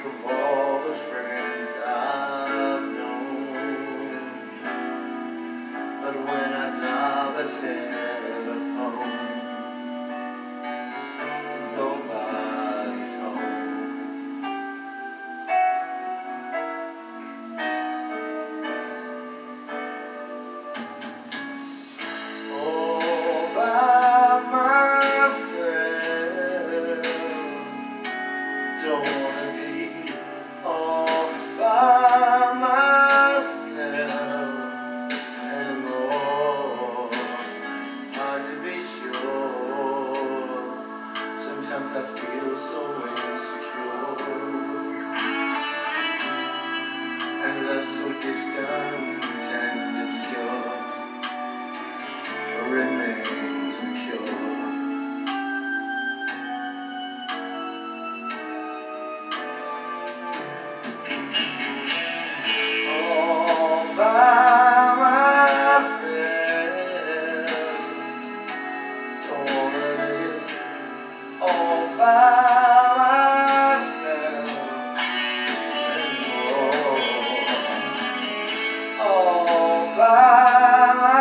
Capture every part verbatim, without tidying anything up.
of all the friends I've known. But when I dial the telephone, nobody's home. All by myself, don't wanna be all by myself anymore. Hard to be sure. Sometimes I feel so insecure, and love so distant and obscure remains the cure. All by myself, don't wanna live all by myself anymore. All by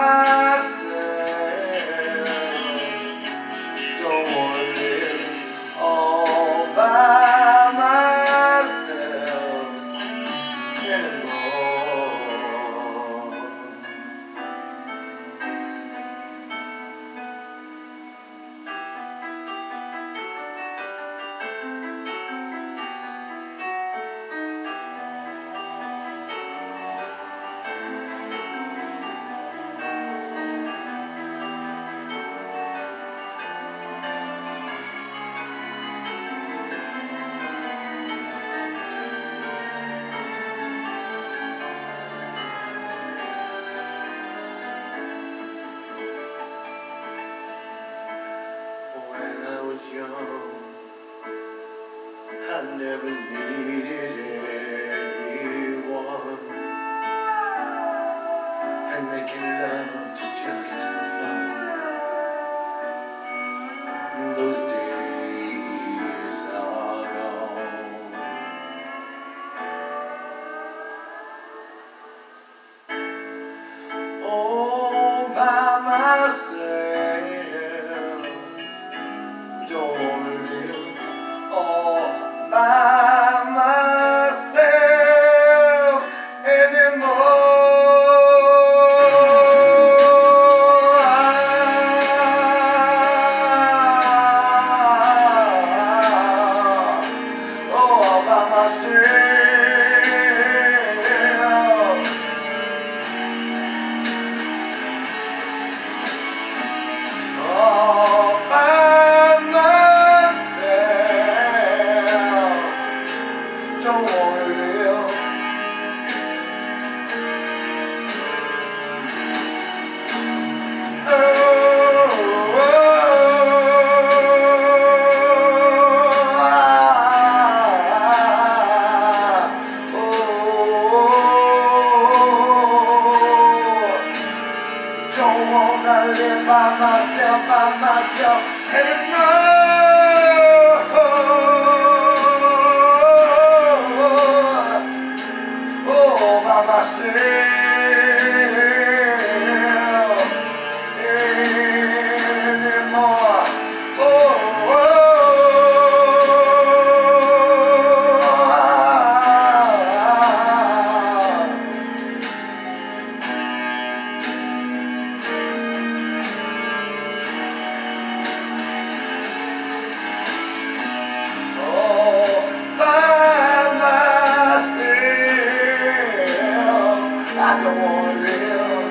myself, don't wanna live all by myself anymore. When I was young, I never needed anyone, and making love was just for fun. Those days are gone. All by myself, don't wanna live all by myself anymore. All by myself. All by myself, don't wanna live. Oh, oh, oh, don't wanna live by myself, by myself anymore. Oh, by myself anymore. Oh, oh, I don't wanna live.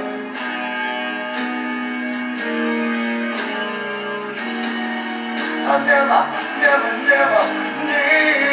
I never, never, never need